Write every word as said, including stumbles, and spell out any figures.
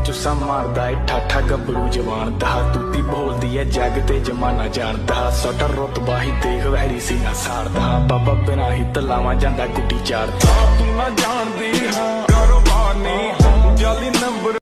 चुस्सा मारदा ए ठाठा गबरू जवान दा तूती बोलदी ए जग ते जमाना जानदा सटर रुतबा ही देख वैरी सीना साड़दा बाबा बिना ही तलावा जांदा गुड्डी चाड़दा तू ना जानदी हां कारोबार नहीं जाली नंबर